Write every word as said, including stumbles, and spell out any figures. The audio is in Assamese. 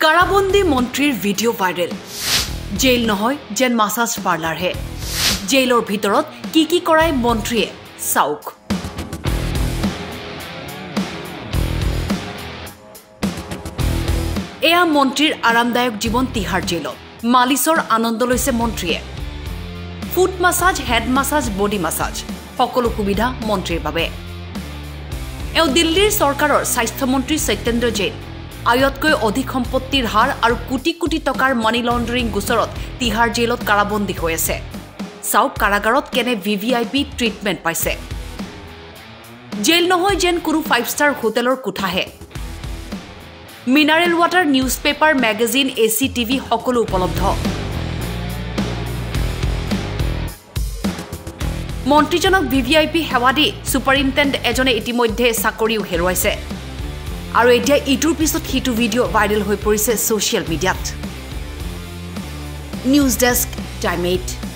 কাৰাবন্দী মন্ত্ৰীৰ ভিডিঅ' ভাইৰেল জেল নহয় যেন মাসাজ পাৰ্লাৰ হে জেলৰ ভিতৰত কি কি কৰাই মন্ত্ৰীয়ে চাওক এয়া মন্ত্ৰীৰ আৰামদায়ক জীৱন তিহাৰ জেলত মালিচৰ আনন্দ লৈছে মন্ত্ৰীয়ে foot massage head massage body massage সকলো সুবিধা মন্ত্ৰীৰ বাবে এও দিল্লীৰ চৰকাৰৰ স্বাস্থ্য মন্ত্ৰী সত্যেন্দ্ৰ জৈন আয়তকৈ অধিক সম্পত্তিৰ হাৰ আৰু কোটি কোটি টকাৰ মানি লণ্ডাৰিং গোচৰত তিহাৰ জেলত কাৰাবন্দী হৈ আছে চাওক কাৰাগাৰত কেনে ভিভিআইপি ট্ৰিটমেণ্ট পাইছে জেল নহয় যেন কোনো ফাইভ ষ্টাৰ হোটেলৰ কোঠাহে mineral water news paper magazine AC TV সকলো উপলব্ধ মন্ত্ৰীজনক ভিভিআইপি সেৱা দি সুপাৰিনটেণ্ডেণ্ট এজনে ইতিমধ্যে চাকৰিও হেৰুৱাইছে আৰু এতিয়া ইটোৰ পিছত সিটো ভিডিঅ' ভাইৰেল হৈ পৰিছে ছ'চিয়েল মিডিয়াত নিউজ ডেস্ক টাইম এইট